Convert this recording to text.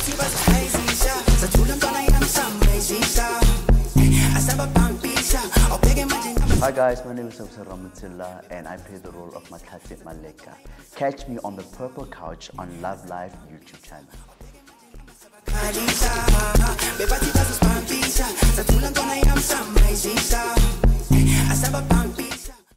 Hi guys, my name is Mahlatse Ramotshela and I play the role of Mahlatse Ramotshela. Catch me on the Purple Couch on Love Live YouTube channel.